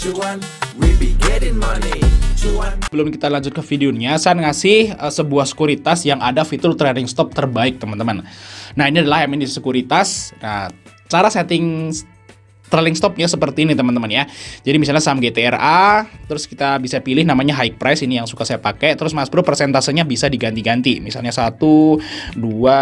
cuan, we be getting money. Cuan. Sebelum kita lanjut ke videonya, saya ngasih sebuah sekuritas yang ada fitur trading stop terbaik, teman-teman. Nah, ini adalah MND Sekuritas. Nah, cara setting trailing stopnya seperti ini, teman-teman ya. Jadi misalnya saham GTRA, terus kita bisa pilih namanya high price, ini yang suka saya pakai. Terus Mas Bro persentasenya bisa diganti-ganti. Misalnya 1, 2,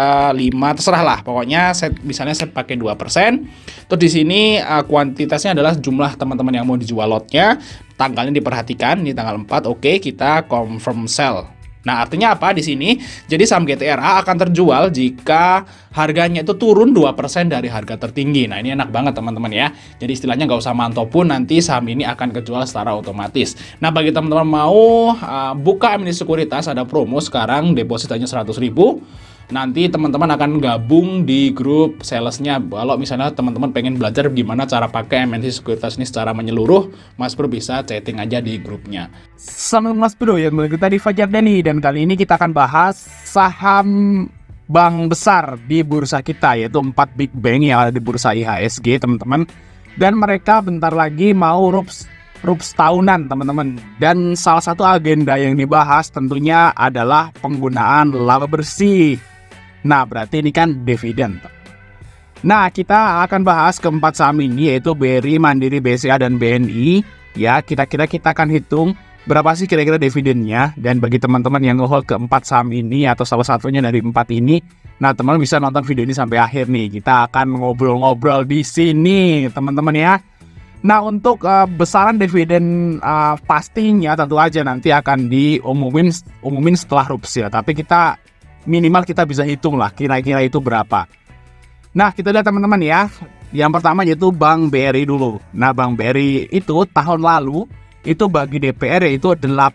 5, terserah lah. Pokoknya misalnya saya pakai 2%. Terus di sini kuantitasnya adalah jumlah teman-teman yang mau dijual lotnya. Tanggalnya diperhatikan, ini tanggal 4. Oke, kita confirm sell. Nah, artinya apa di sini? Jadi saham GTRA akan terjual jika harganya itu turun 2% dari harga tertinggi. Nah, ini enak banget teman-teman ya. Jadi istilahnya nggak usah mantau pun, nanti saham ini akan kejual secara otomatis. Nah, bagi teman-teman mau buka MND Sekuritas, ada promo sekarang, deposit hanya 100.000. Nanti teman-teman akan gabung di grup salesnya. Kalau misalnya teman-teman pengen belajar gimana cara pakai MND Sekuritas ini secara menyeluruh, Mas Bro bisa chatting aja di grupnya. Sama Mas Bro yang kita di Fajar Deni, dan kali ini kita akan bahas saham bank besar di bursa kita, yaitu 4 big bank yang ada di bursa IHSG, teman-teman. Dan mereka bentar lagi mau rups tahunan, teman-teman. Dan salah satu agenda yang dibahas tentunya adalah penggunaan laba bersih. Nah, berarti ini kan dividen. Nah, kita akan bahas keempat saham ini, yaitu BRI, Mandiri, BCA, dan BNI. Ya, kira-kira kita akan hitung berapa sih kira-kira dividennya. Dan bagi teman-teman yang nge-hold keempat saham ini atau salah satunya dari 4 ini, nah teman-teman bisa nonton video ini sampai akhir nih. Kita akan ngobrol-ngobrol di sini, teman-teman ya. Nah, untuk besaran dividen pastinya tentu aja nanti akan diumumin setelah rups ya. Tapi kita minimal kita bisa hitung lah kira-kira itu berapa. Nah, kita lihat teman-teman ya. Yang pertama yaitu Bank BRI dulu. Nah, Bank BRI itu tahun lalu itu bagi DPR yaitu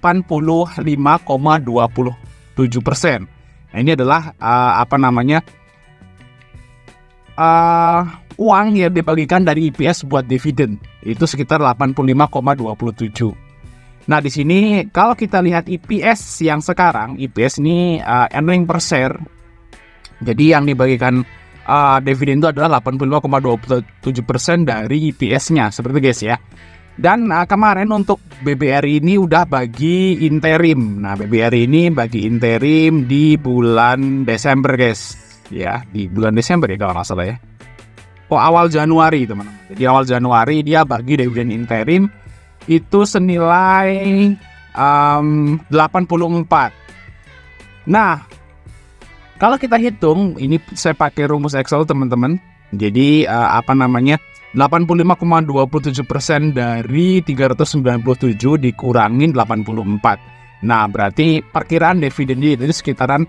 85,27%. Nah, ini adalah uang yang dibagikan dari EPS buat dividen. Itu sekitar 85,27. Nah, di sini kalau kita lihat EPS yang sekarang, EPS ini earning per share. Jadi yang dibagikan dividen itu adalah 85,27% dari EPS-nya, seperti guys ya. Dan kemarin untuk BBRI ini udah bagi interim. Nah, BBRI ini bagi interim di bulan Desember guys. Ya, di bulan Desember ya kalau nggak salah ya. Awal Januari teman-teman. Jadi awal Januari dia bagi dividen interim itu senilai 84. Nah, kalau kita hitung, ini saya pakai rumus Excel teman-teman. Jadi 85,27% dari 397 dikurangin 84. Nah, berarti perkiraan dividennya itu sekitaran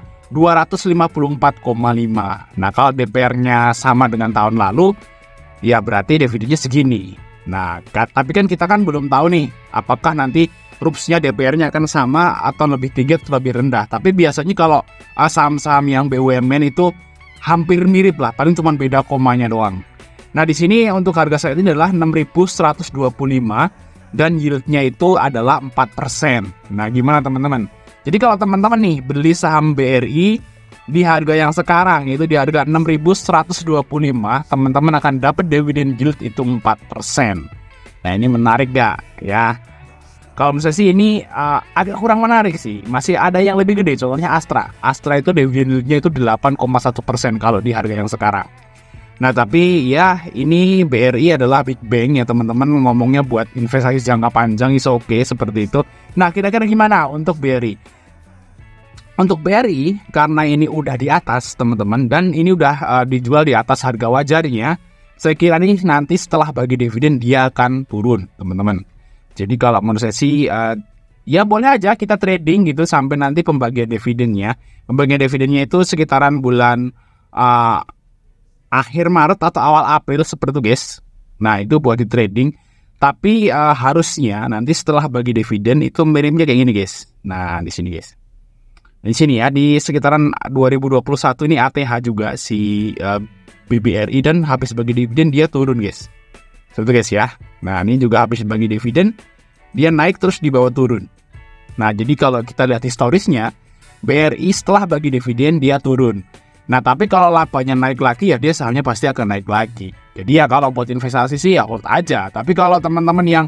254,5. Nah, kalau DPR-nya sama dengan tahun lalu, ya berarti dividennya segini. Nah, tapi kan kita kan belum tahu nih, apakah nanti rupsnya DPR-nya akan sama atau lebih tinggi atau lebih rendah. Tapi biasanya kalau saham-saham yang BUMN itu hampir mirip lah, paling cuma beda komanya doang. Nah, di sini untuk harga saat ini adalah 6.125 dan yield-nya itu adalah 4%. Nah, gimana teman-teman? Jadi kalau teman-teman nih beli saham BRI di harga yang sekarang, yaitu di harga 6.125, teman-teman akan dapat dividen yield itu 4%. Nah, ini menarik gak ya? Kalau misalnya sih ini agak kurang menarik sih. Masih ada yang lebih gede, contohnya Astra. Astra itu dividen yieldnya itu 8,1% kalau di harga yang sekarang. Nah, tapi ya ini BRI adalah big bank ya teman-teman, ngomongnya buat investasi jangka panjang is oke seperti itu. Nah, kira-kira gimana untuk BRI? Untuk BRI, karena ini udah di atas teman-teman, dan ini udah dijual di atas harga wajarnya, saya kira nih nanti setelah bagi dividen dia akan turun teman-teman. Jadi kalau menurut saya sih ya boleh aja kita trading gitu sampai nanti pembagian dividennya. Pembagian dividennya itu sekitaran bulan akhir Maret atau awal April seperti itu guys. Nah, itu buat di trading. Tapi harusnya nanti setelah bagi dividen itu miripnya kayak gini guys. Nah, di sini guys. Di sini ya, di sekitaran 2021 ini ATH juga si BBRI, dan habis bagi dividen dia turun guys. Seperti guys ya. Nah, ini juga habis bagi dividen dia naik terus di bawah turun. Nah, jadi kalau kita lihat historisnya, BRI setelah bagi dividen dia turun. Nah, tapi kalau labanya naik lagi ya dia sahamnya pasti akan naik lagi. Jadi ya kalau buat investasi sih ya hold aja. Tapi kalau teman-teman yang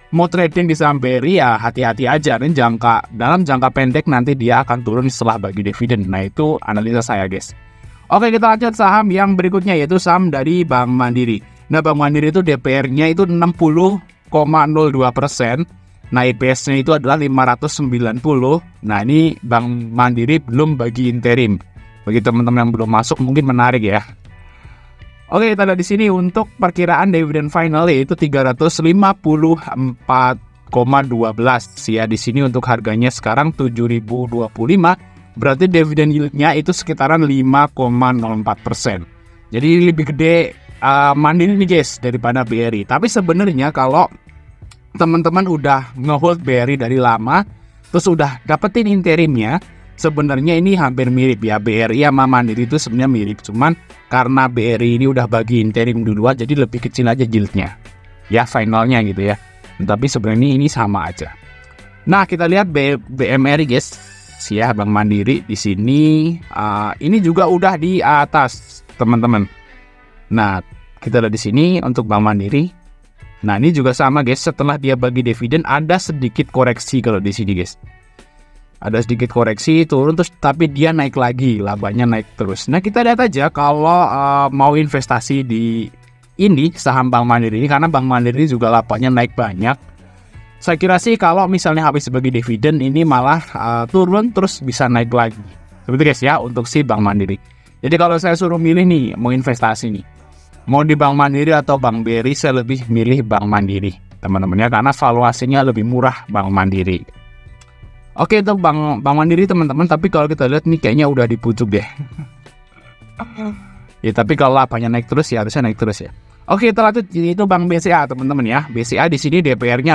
mau trading di saham BRI ya hati-hati aja. Ini dalam jangka pendek nanti dia akan turun setelah bagi dividen. Nah itu analisa saya guys. Oke, kita lanjut saham yang berikutnya yaitu saham dari Bank Mandiri. Nah Bank Mandiri itu DPR-nya itu 60,02%. Nah EPS-nya itu adalah 590. Nah ini Bank Mandiri belum bagi interim. Bagi teman-teman yang belum masuk mungkin menarik ya. Oke, kita lihat di sini untuk perkiraan dividen final yaitu 354,12 ya. Di sini untuk harganya sekarang 7.025, berarti dividen yield-nya itu sekitaran 5,04%. Jadi lebih gede Mandiri nih guys daripada BRI. Tapi sebenarnya kalau teman-teman udah ngehold BRI dari lama, terus udah dapetin interimnya, sebenarnya ini hampir mirip ya. BRI sama Mandiri itu sebenarnya mirip, cuman karena BRI ini udah bagi interim duluan, jadi lebih kecil aja yieldnya ya, finalnya gitu ya. Tapi sebenarnya ini sama aja. Nah kita lihat BMRI guys ya, Bank Mandiri di sini ini juga udah di atas teman-teman. Nah kita lihat di sini untuk Bank Mandiri. Nah ini juga sama guys, setelah dia bagi dividen ada sedikit koreksi kalau di sini guys. Ada sedikit koreksi turun terus, tapi dia naik lagi, labanya naik terus. Nah kita lihat aja kalau mau investasi di ini saham Bank Mandiri ini, karena Bank Mandiri juga labanya naik banyak. Saya kira sih kalau misalnya habis bagi dividen ini malah turun terus bisa naik lagi. Seperti guys ya untuk si Bank Mandiri. Jadi kalau saya suruh milih nih mau investasi nih, mau di Bank Mandiri atau Bank BRI, saya lebih milih Bank Mandiri teman-temannya, karena valuasinya lebih murah Bank Mandiri. Oke, itu Bank Mandiri teman-teman, tapi kalau kita lihat nih kayaknya udah di pucuk deh. Ya tapi kalau labanya naik terus ya harusnya naik terus ya. Oke, kita lanjut, itu Bank BCA teman-teman ya. BCA di sini DPR-nya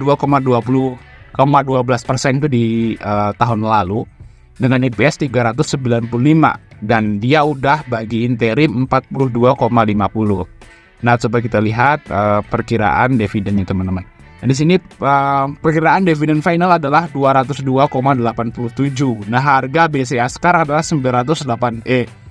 62,12% itu di tahun lalu dengan EPS 395 dan dia udah bagi interim 42,50. Nah, coba kita lihat perkiraan dividennya teman-teman. Nah, di sini perkiraan dividen final adalah 202,87. Nah, harga BCA sekarang adalah 9.825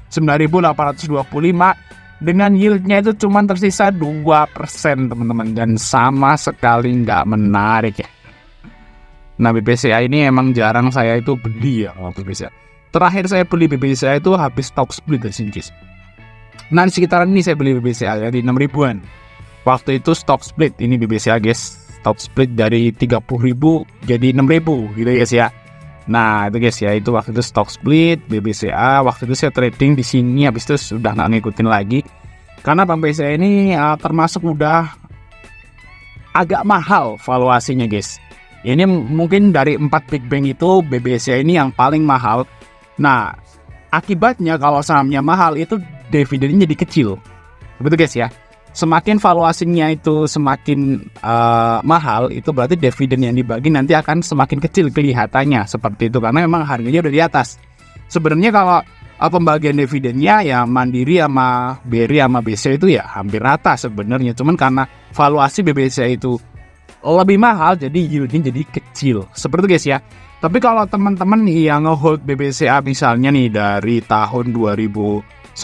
dengan yieldnya itu cuma tersisa 2% teman-teman, dan sama sekali nggak menarik ya. Nah, BBCA ini emang jarang saya itu beli ya BBCA. Terakhir saya beli BBCA itu habis stock split dari sini guys. Nah, di sekitaran ini saya beli BBCA ya di 6.000-an. Waktu itu stock split ini BBCA guys. Top split dari 30.000 jadi 6.000 gitu guys ya. Nah itu guys ya, itu waktu itu stock split BBCA. Waktu itu saya trading di sini, habis itu sudah nggak ngikutin lagi karena Bank BCA ini termasuk udah agak mahal valuasinya guys. Ini mungkin dari 4 big bank itu BBCA ini yang paling mahal. Nah akibatnya kalau sahamnya mahal itu dividennya jadi kecil, betul guys ya. Semakin valuasinya itu semakin mahal, itu berarti dividen yang dibagi nanti akan semakin kecil kelihatannya seperti itu, karena memang harganya udah di atas. Sebenarnya kalau pembagian dividennya ya Mandiri sama BRI sama BCA itu ya hampir rata sebenarnya, cuman karena valuasi BBCA itu lebih mahal jadi yieldnya jadi kecil seperti itu guys ya. Tapi kalau teman-teman yang ngehold BBCA misalnya nih dari tahun 2009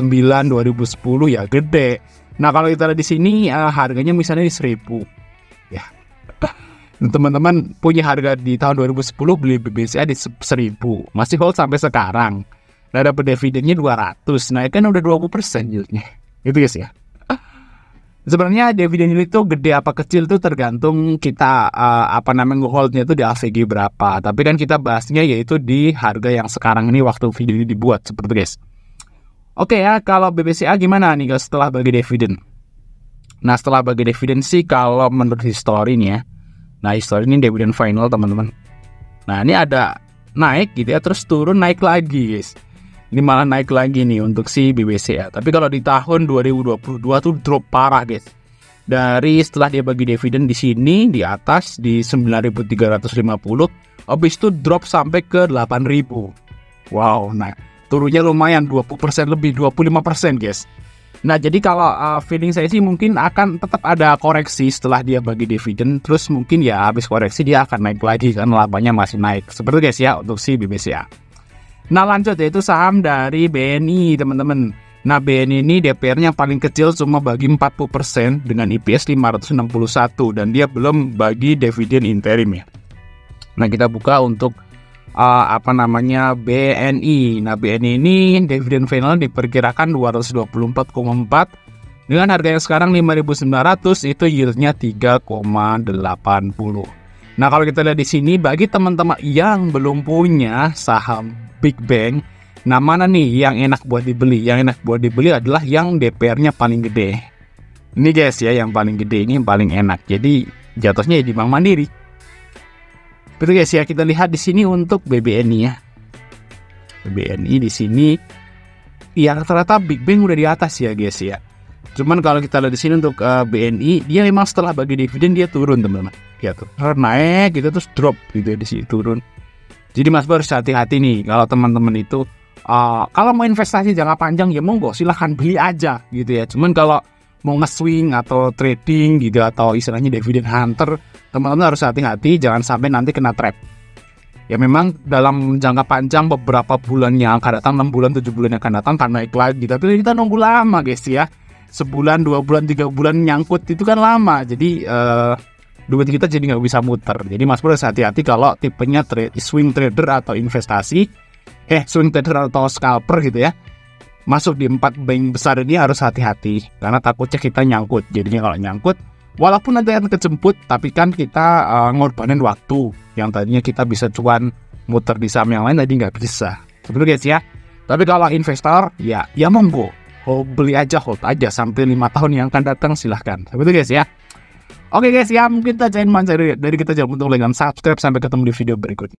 2010 ya gede. Nah kalau kita lihat di sini harganya misalnya di 1.000 ya. Teman-teman punya harga di tahun 2010 beli BBCA di 1.000, masih hold sampai sekarang. Nah dapat dividennya 200. Nah kan udah 20% yieldnya. Itu guys ya. Sebenarnya dividen yield itu gede apa kecil tuh tergantung kita holdnya itu di AVG berapa. Tapi kan kita bahasnya yaitu di harga yang sekarang ini waktu video ini dibuat seperti itu guys. Oke ya, kalau BBCA gimana nih guys setelah bagi dividen? Nah setelah bagi dividen sih kalau menurut history nih ya. Nah history ini dividen final teman-teman. Nah ini ada naik gitu ya, terus turun naik lagi guys. Ini malah naik lagi nih untuk si BBCA. Tapi kalau di tahun 2022 tuh drop parah guys. Dari setelah dia bagi dividen di sini di atas di 9.350, habis itu drop sampai ke 8.000. Wow, nah turunnya lumayan 20% lebih, 25% guys. Nah jadi kalau feeling saya sih mungkin akan tetap ada koreksi setelah dia bagi dividen. Terus mungkin ya habis koreksi dia akan naik lagi kan labanya masih naik. Seperti itu guys ya untuk si BBCA. Nah lanjut yaitu saham dari BNI teman-teman. Nah, BNI ini DPR-nya paling kecil cuma bagi 40% dengan EPS 561 dan dia belum bagi dividen interim ya. Nah, kita buka untuk BNI. Nah, BNI ini dividen final diperkirakan 224,4 dengan harga yang sekarang 5.900, itu yieldnya 3,80. Nah, kalau kita lihat di sini bagi teman-teman yang belum punya saham Big Bang, nah mana nih yang enak buat dibeli? Yang enak buat dibeli adalah yang DPR-nya paling gede. Ini guys ya, yang paling gede ini yang paling enak. Jadi jatuhnya di Bank Mandiri. Betul guys ya, kita lihat di sini untuk BBNI ya. BBNI di sini ya rata-rata Big Bang udah di atas ya guys ya. Cuman kalau kita lihat di sini untuk BNI, dia memang setelah bagi dividen dia turun teman-teman. Ya tuh, naik gitu terus drop gitu ya, di sini turun. Jadi Mas Bro harus hati-hati nih kalau teman-teman itu kalau mau investasi jangka panjang ya monggo silahkan beli aja gitu ya. Cuman kalau mau nge-swing atau trading gitu atau istilahnya dividend hunter, teman-teman harus hati-hati jangan sampai nanti kena trap. Ya memang dalam jangka panjang beberapa bulan yang akan datang, 6 bulan 7 bulan yang akan datang kan naik lagi, tapi kita nunggu lama guys ya. Sebulan 2 bulan 3 bulan nyangkut itu kan lama. Jadi duit kita jadi nggak bisa muter. Jadi Mas Bro harus hati-hati kalau tipenya swing trader atau investasi, swing trader atau scalper gitu ya. Masuk di 4 bank besar ini harus hati-hati karena takutnya kita nyangkut. Jadinya kalau nyangkut, walaupun nanti akan kejemput, tapi kan kita ngorbanin waktu yang tadinya kita bisa cuan muter di saham yang lain tadi nggak bisa. Betul guys ya. Tapi kalau investor ya monggo, beli aja, hold aja sampai 5 tahun yang akan datang silahkan. Betul guys ya. Oke guys ya, mungkin saja dari kita jangan lupa untuk like dan subscribe. Sampai ketemu di video berikutnya.